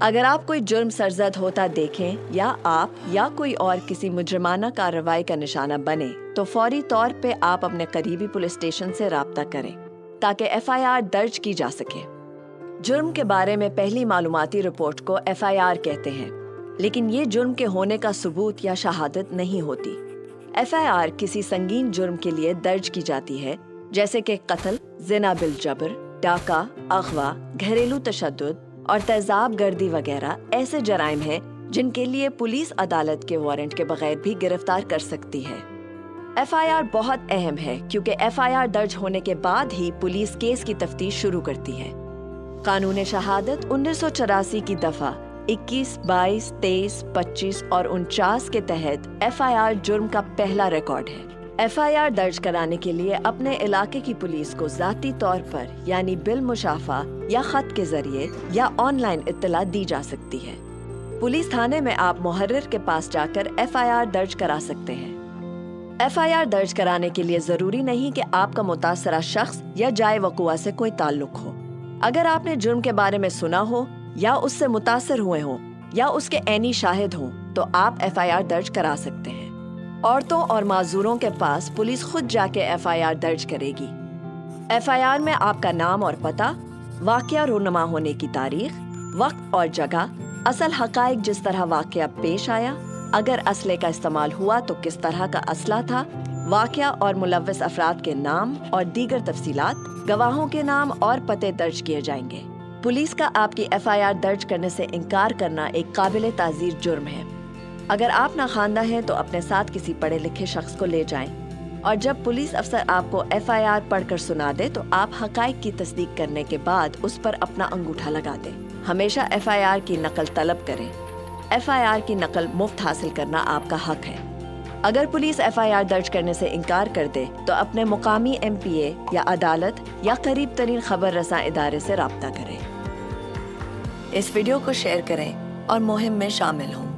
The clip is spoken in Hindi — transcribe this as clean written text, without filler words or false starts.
अगर आप कोई जुर्म सरजद होता देखें या आप या कोई और किसी मुजरिमाना कार्रवाई का निशाना बने तो फौरी तौर पे आप अपने करीबी पुलिस स्टेशन से राब्ता करें ताकि FIR दर्ज की जा सके। जुर्म के बारे में पहली मालूमाती रिपोर्ट को FIR कहते हैं, लेकिन ये जुर्म के होने का सबूत या शहादत नहीं होती। FIR किसी संगीन जुर्म के लिए दर्ज की जाती है, जैसे कि कत्ल, ज़िना बिल जबर, डाका, अगवा, घरेलू तशद्दुद और तेजाब गर्दी वगैरह ऐसे जराइम हैं जिनके लिए पुलिस अदालत के वारंट के बगैर भी गिरफ्तार कर सकती है। FIR बहुत अहम है क्योंकि FIR दर्ज होने के बाद ही पुलिस केस की तफ्तीश शुरू करती है। कानून शहादत 1984 की दफा 21, 22, 23, 25 और 49 के तहत FIR जुर्म का पहला रिकॉर्ड है। FIR दर्ज कराने के लिए अपने इलाके की पुलिस को ज़ाती तौर पर यानी बिल मुशाफा या खत के जरिए या ऑनलाइन इत्तला दी जा सकती है। पुलिस थाने में आप मुहर्रिर के पास जाकर FIR दर्ज करा सकते हैं। FIR दर्ज कराने के लिए जरूरी नहीं कि आपका मुतासरा शख्स या जाए वक़ुआ से कोई ताल्लुक हो। अगर आपने जुर्म के बारे में सुना हो या उससे मुतासर हुए हों या उसके ऐनी शाहिद हों तो आप FIR दर्ज करा सकते हैं। औरतों और माजूरों के पास पुलिस खुद जाके FIR दर्ज करेगी। FIR में आपका नाम और पता, वाक़या रूनमा होने की तारीख, वक्त और जगह, असल हक़ाइक़ जिस तरह वाक़या पेश आया, अगर असले का इस्तेमाल हुआ तो किस तरह का असला था, वाक़या और मुलव्वस अफराद के नाम और दीगर तफसीलात, गवाहों के नाम और पते दर्ज किए जाएंगे। पुलिस का आपकी FIR दर्ज करने से इनकार करना एक काबिल ताज़ीर जुर्म है। अगर आप नाखानदा हैं तो अपने साथ किसी पढ़े लिखे शख्स को ले जाएं और जब पुलिस अफसर आपको FIR पढ़कर सुना दे तो आप हक़ाइक़ की तस्दीक करने के बाद उस पर अपना अंगूठा लगा दें। हमेशा FIR की नकल तलब करें। FIR की नकल मुफ्त हासिल करना आपका हक है। अगर पुलिस FIR दर्ज करने से इनकार कर दे तो अपने मुकामी MPA या अदालत या करीब तरीन खबर रसां इदारे से राब्ता करें। इस वीडियो को शेयर करें और मुहिम में शामिल हों।